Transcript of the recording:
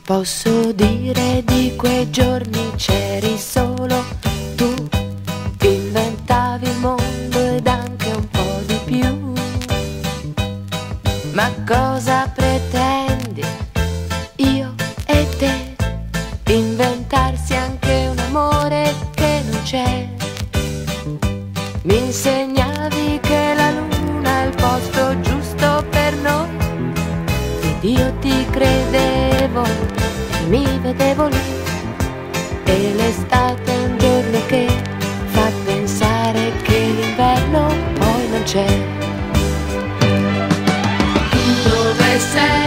Posso dire di quei giorni c'eri solo tu, inventavi il mondo ed anche un po' di più. Ma cosa pretendi, io e te, inventarsi anche un amore che non c'è? Mi insegnavi che la luna è il posto giusto per noi, ed io ti credevo e mi vedevo lì. E l'estate è un giorno che fa pensare che l'inverno poi non c'è. Tu dove sei?